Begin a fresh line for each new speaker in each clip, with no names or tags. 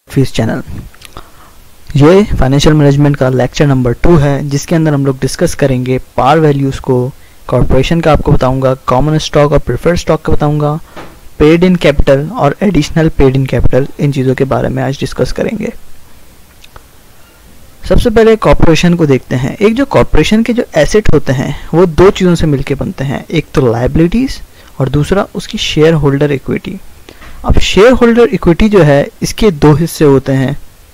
Fees channel. ये financial management का lecture number 2 है, जिसके अंदर हम लोग डिस्कस करेंगे पार वैल्यूज़ को, कॉर्पोरेशन का आपको बताऊंगा, कॉमन स्टॉक और प्रेफर्ड स्टॉक का बताऊंगा, पेड इन कैपिटल और एडिशनल पेड इन कैपिटल, इन चीज़ों के बारे में आज डिस्कस करेंगे। सबसे पहले कॉर्पोरेशन को देखते हैं। एक जो कॉर्पोरेशन के जो एसेट होते हैं वो दो चीज़ों से मिलके बनते हैं, एक तो लायबिलिटीज़ और दूसरा उसकी शेयर होल्डर इक्विटी। अब शेयर होल्डर इक्विटी जो है इसके दो हिस्से होते हैं,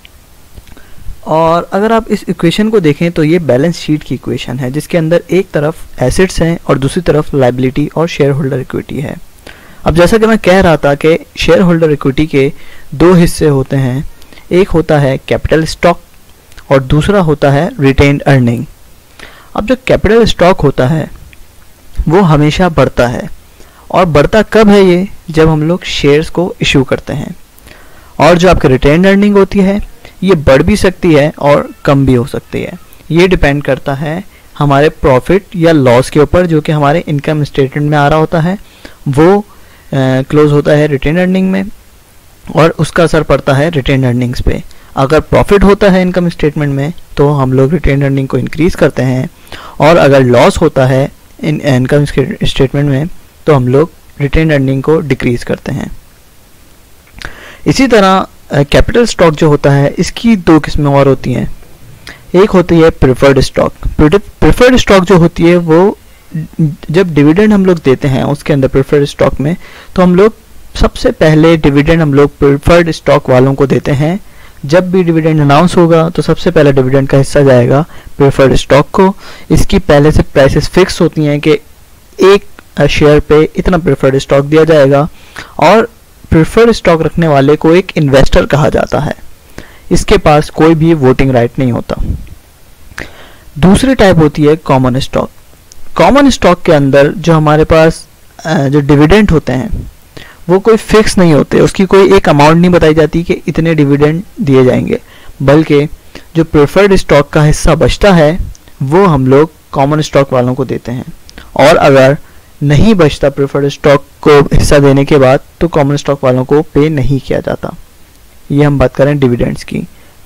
और अगर आप इस इक्वेशन को देखें तो ये बैलेंस शीट की इक्वेशन है, जिसके अंदर एक तरफ एसेट्स हैं और दूसरी तरफ लायबिलिटी और शेयर होल्डर इक्विटी है। अब जैसा कि मैं कह रहा था कि शेयर होल्डर इक्विटी के दो हिस्से होते हैं, एक होता है कैपिटल स्टॉक और दूसरा होता है रिटेन्ड अर्निंग। अब जो कैपिटल स्टॉक होता है वो हमेशा बढ़ता है, और बढ़ता कब है ये, जब हम लोग शेयर्स को इशू करते हैं। और जो आपकी रिटेन्ड अर्निंग होती है ये बढ़ भी सकती है और कम भी हो सकती है, ये डिपेंड करता है हमारे प्रॉफिट या लॉस के ऊपर, जो कि हमारे इनकम स्टेटमेंट में आ रहा होता है, वो क्लोज होता है रिटेन्ड अर्निंग में, और उसका असर पड़ता है रिटेन्ड अर्निंग्स पे। अगर प्रॉफिट होता है इनकम स्टेटमेंट में तो हम लोग रिटेन्ड अर्निंग को इंक्रीज करते हैं, और अगर लॉस होता है इनकम स्टेटमेंट में तो हम लोग रिटेन्ड अर्निंग को डिक्रीज करते हैं। इसी तरह कैपिटल स्टॉक जो होता है इसकी दो किस्में और होती हैं। एक होती है प्रेफर्ड स्टॉक। प्रेफर्ड स्टॉक जो होती है वो जब डिविडेंड हम लोग देते हैं उसके अंदर प्रेफर्ड स्टॉक में, तो हम लोग सबसे पहले डिविडेंड हम लोग प्रेफर्ड स्टॉक वालों को देते हैं। जब भी डिविडेंड अनाउंस होगा तो सबसे पहले डिविडेंड का हिस्सा जाएगा प्रेफर्ड स्टॉक को। इसकी पहले से प्राइसेस फिक्स होती हैं कि एक शेयर पे इतना प्रेफर्ड स्टॉक दिया जाएगा, और प्रेफर्ड स्टॉक रखने वाले को एक इन्वेस्टर कहा जाता है। इसके पास कोई भी वोटिंग राइट नहीं होता। दूसरी टाइप होती है कॉमन स्टॉक। कॉमन स्टॉक के अंदर जो हमारे पास जो डिविडेंड होते हैं वो कोई फिक्स नहीं होते, उसकी कोई एक अमाउंट नहीं बताई जाती कि इतने डिविडेंड दिए जाएंगे, बल्कि जो प्रेफर्ड स्टॉक का हिस्सा बचता है वो हम लोग कॉमन स्टॉक वालों को देते हैं, और अगर नहीं बचता प्रेफर्ड स्टॉक को हिस्सा देने के बाद तो कॉमन स्टॉक वालों को पे नहीं किया जाता। ये हम बात करें डिविडेंड्स की।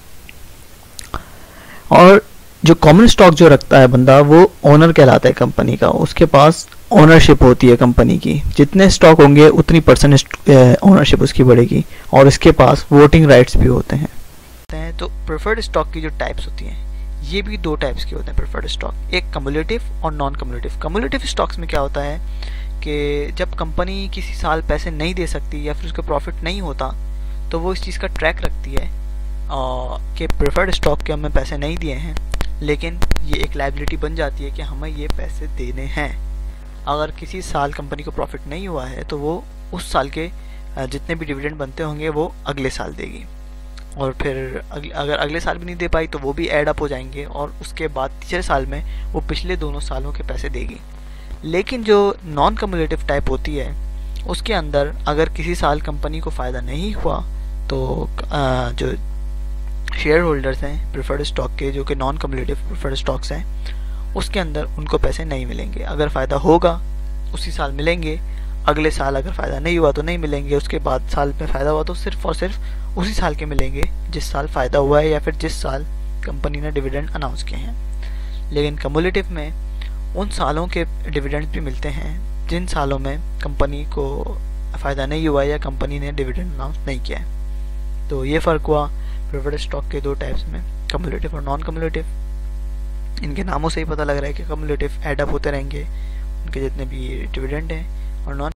और जो कॉमन स्टॉक जो रखता है बंदा वो ओनर कहलाता है कंपनी का, उसके पास ओनरशिप होती है कंपनी की, जितने स्टॉक होंगे उतनी % ओनरशिप उसकी बढ़ेगी, और इसके पास वोटिंग राइट्स भी होते हैं। तो प्रेफर्ड स्टॉक की जो टाइप्स होती हैं ये भी दो टाइप्स के होते हैं प्रेफर्ड स्टॉक, एक कम्युलेटिव और नॉन कम्युलेटिव। कम्युलेटिव स्टॉक्स में क्या होता है कि जब कंपनी किसी साल पैसे नहीं दे सकती या फिर उसका प्रॉफिट नहीं होता तो वो इस चीज़ का ट्रैक रखती है कि प्रेफर्ड स्टॉक के हमें पैसे नहीं दिए हैं, लेकिन ये एक लायबिलिटी बन जाती है कि हमें ये पैसे देने हैं। अगर किसी साल कंपनी को प्रॉफिट नहीं हुआ है तो वो उस साल के जितने भी डिविडेंड बनते होंगे वो अगले साल देगी, और फिर अगर अगले साल भी नहीं दे पाई तो वो भी ऐड अप हो जाएंगे, और उसके बाद तीसरे साल में वो पिछले दोनों सालों के पैसे देगी। लेकिन जो नॉन कम्युलेटिव टाइप होती है उसके अंदर अगर किसी साल कंपनी को फ़ायदा नहीं हुआ तो जो शेयर होल्डर्स हैं प्रेफर्ड स्टॉक के, जो कि नॉन कम्युलेटिव प्रेफर्ड स्टॉक्स हैं, उसके अंदर उनको पैसे नहीं मिलेंगे। अगर फ़ायदा होगा उसी साल मिलेंगे, अगले साल अगर फ़ायदा नहीं हुआ तो नहीं मिलेंगे, उसके बाद साल में फ़ायदा हुआ तो सिर्फ और सिर्फ उसी साल के मिलेंगे जिस साल फ़ायदा हुआ है या फिर जिस साल कंपनी ने डिविडेंड अनाउंस किए हैं। लेकिन कम्युलेटिव में उन सालों के डिविडेंड भी मिलते हैं जिन सालों में कंपनी को फ़ायदा नहीं हुआ या कंपनी ने डिविडेंड अनाउंस नहीं किया है। तो ये फ़र्क हुआ प्रेफर्ड स्टॉक के दो टाइप्स में, कम्युलेटिव और नॉन कम्युलेटिव। इनके नामों से ही पता लग रहा है कि कम्युलेटिव एड अप होते रहेंगे उनके जितने भी डिविडेंड हैं, और नॉन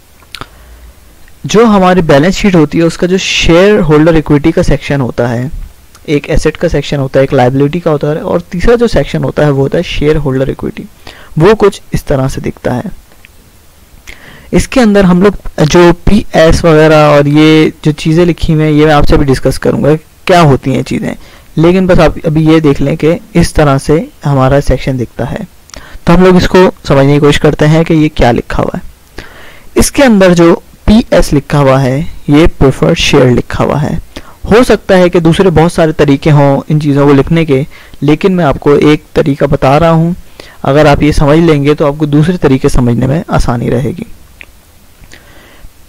जो हमारी बैलेंस शीट होती है उसका जो शेयर होल्डर इक्विटी का सेक्शन होता है, एक एसेट का सेक्शन होता है, एक लायबिलिटी का होता है, और तीसरा जो सेक्शन होता है वो होता है शेयर होल्डर इक्विटी। वो कुछ इस तरह से दिखता है। इसके अंदर हम लोग जो PS वगैरह और ये जो चीज़ें लिखी हुई हैं ये मैं आपसे भी डिस्कस करूँगा क्या होती हैं चीज़ें, लेकिन बस आप अभी ये देख लें कि इस तरह से हमारा सेक्शन दिखता है। तो हम लोग इसको समझने की कोशिश करते हैं कि ये क्या लिखा हुआ है। इसके अंदर जो PS लिखा हुआ है ये प्रेफर्ड शेयर लिखा हुआ है। हो सकता है कि दूसरे बहुत सारे तरीके हों इन चीज़ों को लिखने के, लेकिन मैं आपको एक तरीका बता रहा हूँ। अगर आप ये समझ लेंगे तो आपको दूसरे तरीके समझने में आसानी रहेगी।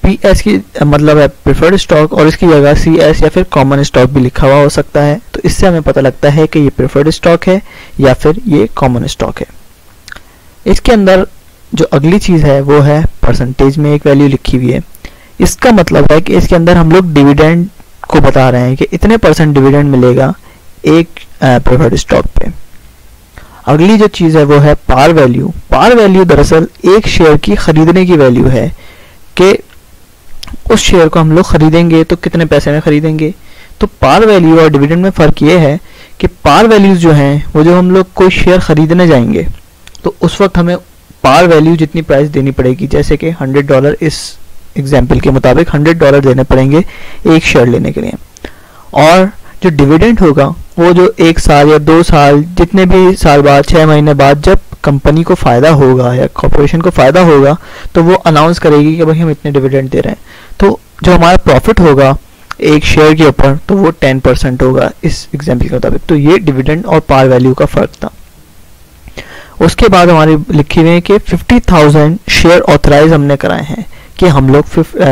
पी एस की मतलब है प्रेफर्ड स्टॉक, और इसकी जगह सी एस या फिर कॉमन स्टॉक भी लिखा हुआ हो सकता है। तो इससे हमें पता लगता है कि ये प्रेफर्ड स्टॉक है या फिर ये कॉमन स्टॉक है। इसके अंदर जो अगली चीज़ है वो है परसेंटेज में एक वैल्यू लिखी हुई है। इसका मतलब है कि इसके अंदर हम लोग डिविडेंड को बता रहे हैं कि इतने % डिविडेंड मिलेगा एक प्रेफर्ड स्टॉक पे। अगली जो चीज़ है वो है पार वैल्यू। पार वैल्यू दरअसल एक शेयर की खरीदने की वैल्यू है कि उस शेयर को हम लोग खरीदेंगे तो कितने पैसे में खरीदेंगे। तो पार वैल्यू और डिविडेंड में फ़र्क ये है कि पार वैल्यूज जो हैं वो जो हम लोग कोई शेयर खरीदने जाएंगे तो उस वक्त हमें पार वैल्यू जितनी प्राइस देनी पड़ेगी, जैसे कि $100 इस एग्जाम्पल के मुताबिक $100 देने पड़ेंगे एक शेयर लेने के लिए। और जो डिविडेंड होगा वो जो 1 साल या 2 साल जितने भी साल बाद 6 महीने बाद जब कंपनी को फ़ायदा होगा या कॉर्पोरेशन को फ़ायदा होगा तो वो अनाउंस करेगी कि भाई हम इतने डिविडेंड दे रहे हैं। तो जो हमारा प्रॉफिट होगा एक शेयर के ऊपर तो वो 10% होगा इस एग्जाम्पल के मुताबिक। तो ये डिविडेंड और पार वैल्यू का फ़र्क था। उसके बाद हमारी लिखी हुई है कि 50,000 शेयर ऑथराइज हमने कराए हैं कि हम लोग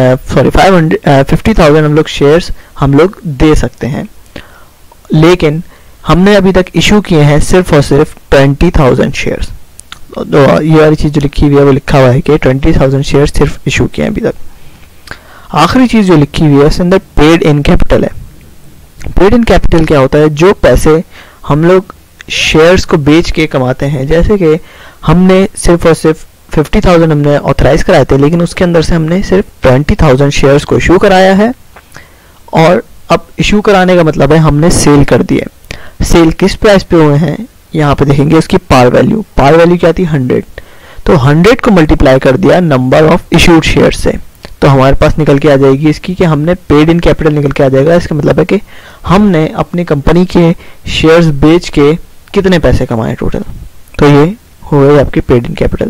50,000 हम लोग शेयर्स हम लोग दे सकते हैं, लेकिन हमने अभी तक इशू किए हैं सिर्फ और सिर्फ 20,000 शेयर्स। तो ये वाली चीज़ जो लिखी हुई है वो लिखा हुआ है कि 20,000 शेयर्स सिर्फ इशू किए हैं अभी तक। आखिरी चीज़ जो लिखी हुई है उसके अंदर पेड इन कैपिटल है। पेड इन कैपिटल क्या होता है? जो पैसे हम लोग शेयर्स को बेच के कमाते हैं, जैसे कि हमने सिर्फ और सिर्फ 50,000 हमने ऑथराइज कराए थे, लेकिन उसके अंदर से हमने सिर्फ 20,000 शेयर्स को इशू कराया है। और अब इशू कराने का मतलब है हमने सेल कर दिए। सेल किस प्राइस पे हुए हैं यहाँ पे देखेंगे उसकी पार वैल्यू। पार वैल्यू क्या थी? 100। तो 100 को मल्टीप्लाई कर दिया नंबर ऑफ इशूड शेयर से, तो हमारे पास निकल के आ जाएगी इसकी कि हमने पेड इन कैपिटल निकल के आ जाएगा। इसका मतलब है कि हमने अपनी कंपनी के शेयर्स बेच के कितने पैसे कमाए टोटल। तो ये हो गई आपकी paid in capital.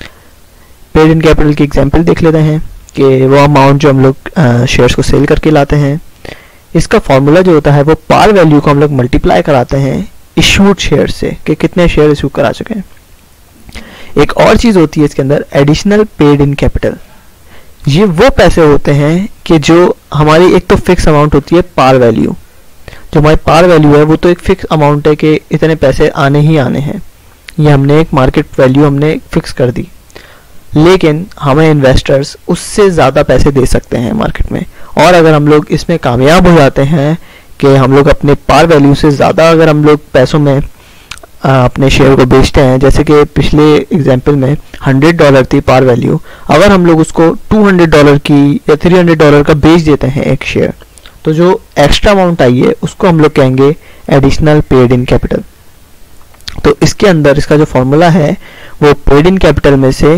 Paid in capital की एग्जांपल देख लेते हैं कि वो अमाउंट जो हम लोग शेयर्स को सेल करके लाते हैं, इसका फॉर्मूला जो होता है वो पार वैल्यू को हम लोग मल्टीप्लाई कराते हैं इशूड शेयर से कि कितने शेयर इशू करा चुके हैं। एक और चीज़ होती है इसके अंदर एडिशनल पेड इन कैपिटल। ये वो पैसे होते हैं कि जो हमारी एक तो फिक्स अमाउंट होती है पार वैल्यू, जो हमारी पार वैल्यू है वो तो एक फिक्स अमाउंट है कि इतने पैसे आने ही आने हैं, ये हमने एक मार्केट वैल्यू हमने फिक्स कर दी, लेकिन हमें इन्वेस्टर्स उससे ज़्यादा पैसे दे सकते हैं मार्केट में। और अगर हम लोग इसमें कामयाब हो जाते हैं कि हम लोग अपने पार वैल्यू से ज़्यादा अगर हम लोग पैसों में अपने शेयर को बेचते हैं, जैसे कि पिछले एग्जांपल में $100 थी पार वैल्यू, अगर हम लोग उसको $200 की या $300 का बेच देते हैं एक शेयर, तो जो एक्स्ट्रा अमाउंट आई है उसको हम लोग कहेंगे एडिशनल पेड इन कैपिटल। तो इसके अंदर इसका जो फॉर्मूला है वो पेड इन कैपिटल में से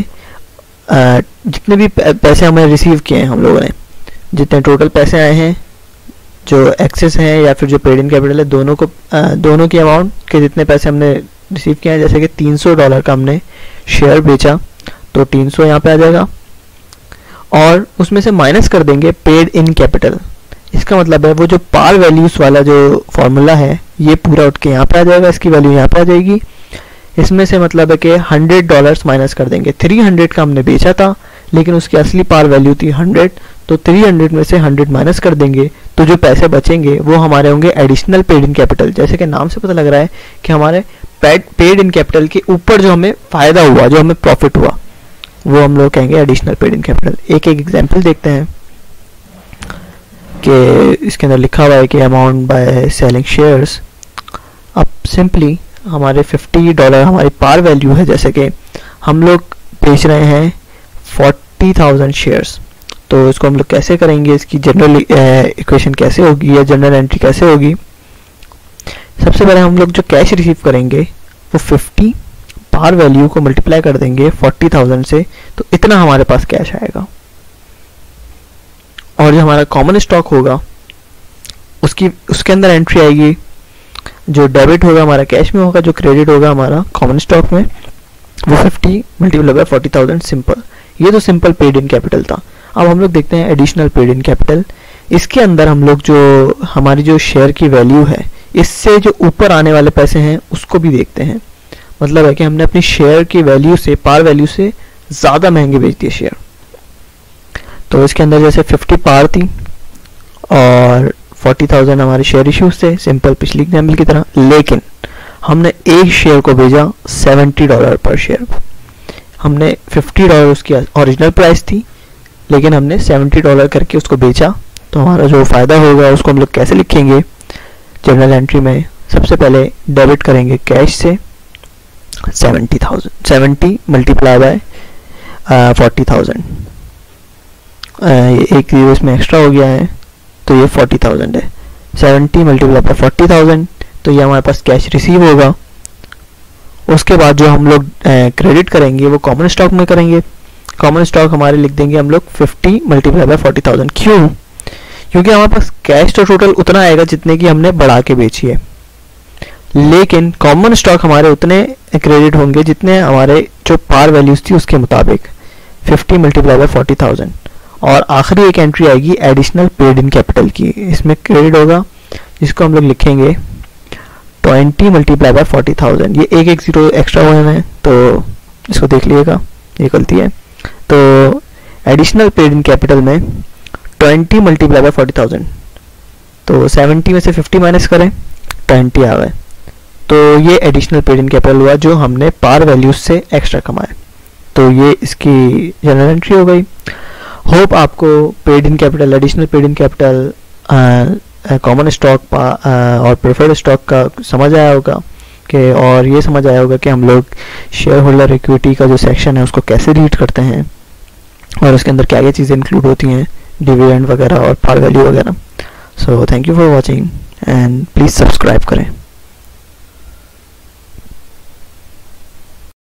जितने भी पैसे हमें रिसीव किए हैं हम लोगों ने, जितने टोटल पैसे आए हैं जो एक्सेस हैं या फिर जो पेड इन कैपिटल है, दोनों की अमाउंट के जितने पैसे हमने रिसीव किए हैं, जैसे कि $300 का हमने शेयर बेचा तो 300 यहाँ पे आ जाएगा और उसमें से माइनस कर देंगे पेड इन कैपिटल। इसका मतलब है वो जो पार वैल्यूज वाला जो फॉर्मूला है ये पूरा उठ के यहाँ पे आ जाएगा, इसकी वैल्यू यहाँ पे आ जाएगी। इसमें से मतलब है कि $100 माइनस कर देंगे। 300 का हमने बेचा था लेकिन उसकी असली पार वैल्यू थी 100, तो 300 में से 100 माइनस कर देंगे तो जो पैसे बचेंगे वो हमारे होंगे एडिशनल पेड इन कैपिटल। जैसे कि नाम से पता लग रहा है कि हमारे पेड इन कैपिटल के ऊपर जो हमें फ़ायदा हुआ, जो हमें प्रॉफिट हुआ, वो हम लोग कहेंगे एडिशनल पेड इन कैपिटल। एक एग्जाम्पल देखते हैं कि इसके अंदर लिखा हुआ है कि अमाउंट बाय सेलिंग शेयर्स। अब सिंपली हमारे $50 हमारी पार वैल्यू है, जैसे कि हम लोग बेच रहे हैं 40,000 शेयर्स, तो इसको हम लोग कैसे करेंगे, इसकी जनरल इक्वेशन कैसे होगी या जनरल एंट्री कैसे होगी। सबसे पहले हम लोग जो कैश रिसीव करेंगे वो 50 पार वैल्यू को मल्टीप्लाई कर देंगे 40,000 से, तो इतना हमारे पास कैश आएगा। और जो हमारा कॉमन स्टॉक होगा उसके अंदर एंट्री आएगी, जो डेबिट होगा हमारा कैश में होगा, जो क्रेडिट होगा हमारा कॉमन स्टॉक में, वो 50 मल्टीप्लाई बाय 40,000 सिंपल। ये तो सिंपल पेड इन कैपिटल था। अब हम लोग देखते हैं एडिशनल पेड इन कैपिटल। इसके अंदर हम लोग जो हमारी जो शेयर की वैल्यू है इससे जो ऊपर आने वाले पैसे हैं उसको भी देखते हैं। मतलब है कि हमने अपनी शेयर की वैल्यू से, पार वैल्यू से ज़्यादा महंगे बेच दिए शेयर, तो इसके अंदर जैसे 50 पार थी और 40,000 हमारे शेयर इश्यूज थे, सिंपल पिछली एग्जाम्पल की तरह, लेकिन हमने एक शेयर को भेजा $70 पर शेयर। हमने $50 उसकी ओरिजिनल प्राइस थी, लेकिन हमने $70 करके उसको बेचा। तो हमारा जो फ़ायदा होगा उसको हम लोग कैसे लिखेंगे जर्नल एंट्री में? सबसे पहले डेबिट करेंगे कैश से 70 मल्टीप्लाई बाय 40,000, एक जीरो इसमें एक्स्ट्रा हो गया है तो ये 40,000 है। 70 मल्टीप्लाई बाय 40,000, तो ये हमारे पास कैश रिसीव होगा। उसके बाद जो हम लोग क्रेडिट करेंगे वो कॉमन स्टॉक में करेंगे। कॉमन स्टॉक हमारे लिख देंगे हम लोग 50 मल्टीप्लाई बाय 40,000। क्यों? क्योंकि हमारे पास कैश तो टोटल उतना आएगा जितने की हमने बढ़ा के बेची है, लेकिन कॉमन स्टॉक हमारे उतने क्रेडिट होंगे जितने हमारे जो पार वैल्यूज थी उसके मुताबिक, 50 मल्टीप्लाई बाय 40,000। और आखिरी एक एंट्री आएगी एडिशनल पेड इन कैपिटल की, इसमें क्रेडिट होगा जिसको हम लोग लिखेंगे 20 मल्टीप्लाई बाय 40,000। ये एक जीरो एक्स्ट्रा हुए हैं तो इसको देख लीजिएगा, ये गलती है। तो एडिशनल पेड इन कैपिटल में 20 मल्टीप्लाई बाय 40,000, तो 70 में से 50 माइनस करें 20 आ गए, तो ये एडिशनल पेड इन कैपिटल हुआ जो हमने पार वैल्यूज से एक्स्ट्रा कमाए। तो ये इसकी जनरल एंट्री हो गई। होप आपको paid in capital, additional paid in capital, common stock और प्रेफर्ड स्टॉक का समझ आया होगा कि, और ये समझ आया होगा कि हम लोग शेयर होल्डर इक्विटी का जो सेक्शन है उसको कैसे रीड करते हैं और उसके अंदर क्या क्या चीज़ें इंक्लूड होती हैं, डिविडेंड वगैरह और पार वैल्यू वगैरह। So thank you for watching and please subscribe करें।